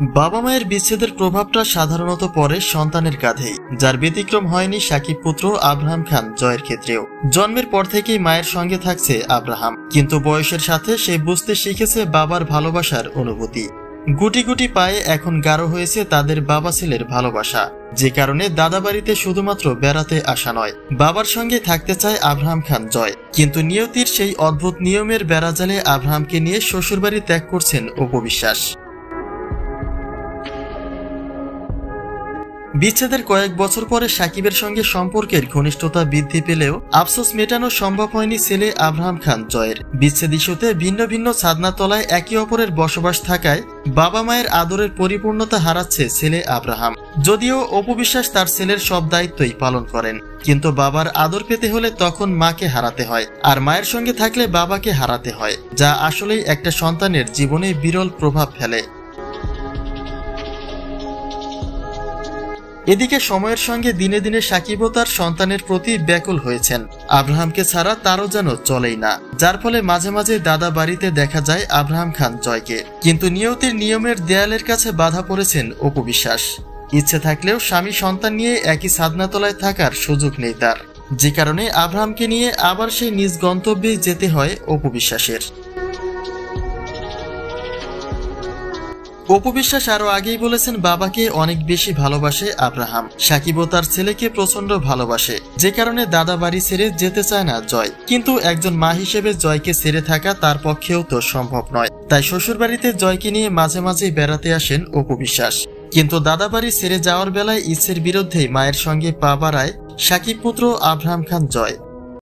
বাবা মায়ের বিচ্ছেদের প্রভাবটা সাধারণত পড়ে সন্তানের কাঁধেই, যার ব্যতিক্রম হয়নি সাকিব পুত্র আব্রাহাম খান জয়ের ক্ষেত্রেও। জন্মের পর থেকেই মায়ের সঙ্গে থাকছে আব্রাহাম, কিন্তু বয়সের সাথে সে বুঝতে শিখেছে বাবার ভালোবাসার অনুভূতি। গুটি গুটি পায়ে এখন গাঢ় হয়েছে তাদের বাবা ছেলের ভালোবাসা, যে কারণে দাদাবাড়িতে শুধুমাত্র বেড়াতে আসা নয়, বাবার সঙ্গে থাকতে চায় আব্রাহাম খান জয়। কিন্তু নিয়তির সেই অদ্ভুত নিয়মের বেড়াজালে আব্রাহামকে নিয়ে শ্বশুরবাড়ি ত্যাগ করছেন অপু বিশ্বাস। বিচ্ছেদের কয়েক বছর পরে সাকিবের সঙ্গে সম্পর্কের ঘনিষ্ঠতা বৃদ্ধি পেলেও আফসোস মেটানো সম্ভব হয়নি ছেলে আব্রাহাম খান জয়ের। বিচ্ছেদ ইস্যুতে ভিন্ন ভিন্ন ছাদনাতলায় একে অপরের বসবাস থাকায় বাবা মায়ের আদরের পরিপূর্ণতা হারাচ্ছে ছেলে আব্রাহাম। যদিও অপু বিশ্বাস তার ছেলের সব দায়িত্বই পালন করেন, কিন্তু বাবার আদর পেতে হলে তখন মাকে হারাতে হয়, আর মায়ের সঙ্গে থাকলে বাবাকে হারাতে হয়, যা আসলেই একটা সন্তানের জীবনে বিরল প্রভাব ফেলে। এদিকে সময়ের সঙ্গে দিনে দিনে সাকিবও তার সন্তানের প্রতি ব্যাকুল হয়েছেন। আব্রাহামকে ছাড়া তারও যেন চলেই না, যার ফলে মাঝে মাঝে দাদা বাড়িতে দেখা যায় আব্রাহাম খান জয়কে। কিন্তু নিয়তির নিয়মের দেয়ালের কাছে বাধা পড়েছেন অপু বিশ্বাস। ইচ্ছে থাকলেও স্বামী সন্তান নিয়ে একই ছাদনাতলায় থাকার সুযোগ নেই তার, যে কারণে আব্রাহামকে নিয়ে আবার সেই নিজ গন্তব্যে যেতে হয় অপু বিশ্বাসের। অপু বিশ্বাস আরো আগেই বলেছেন বাবাকে অনেক বেশি ভালোবাসে আব্রাহাম। সাকিবও তার ছেলেকে প্রচন্ড ভালোবাসে, যে কারণে দাদা বাড়ি ছেড়ে যেতে চায় না জয়। কিন্তু একজন মা হিসেবে জয়কে ছেড়ে থাকা তার পক্ষেও তো সম্ভব নয়, তাই শ্বশুরবাড়িতে জয়কে নিয়ে মাঝে মাঝে বেড়াতে আসেন অপু বিশ্বাস। কিন্তু দাদা বাড়ি ছেড়ে যাওয়ার বেলায় ইচ্ছের বিরুদ্ধেই মায়ের সঙ্গে পা বাড়ায় সাকিব পুত্র আব্রাহাম খান জয়।